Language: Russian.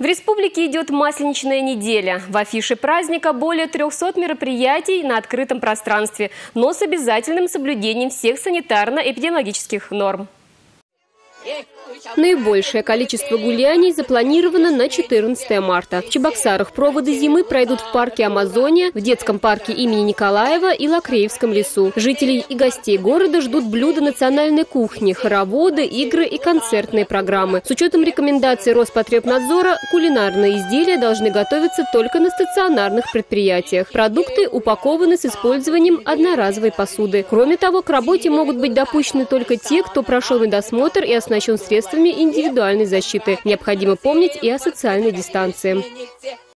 В республике идет Масленичная неделя. В афише праздника более 300 мероприятий на открытом пространстве, но с обязательным соблюдением всех санитарно-эпидемиологических норм. Наибольшее количество гуляний запланировано на 14 марта. В Чебоксарах проводы зимы пройдут в парке Амазония, в детском парке имени Николаева и Лакреевском лесу. Жителей и гостей города ждут блюда национальной кухни, хороводы, игры и концертные программы. С учетом рекомендаций Роспотребнадзора, кулинарные изделия должны готовиться только на стационарных предприятиях. Продукты упакованы с использованием одноразовой посуды. Кроме того, к работе могут быть допущены только те, кто прошел медосмотр и оснащен средствами индивидуальной защиты. Необходимо помнить и о социальной дистанции.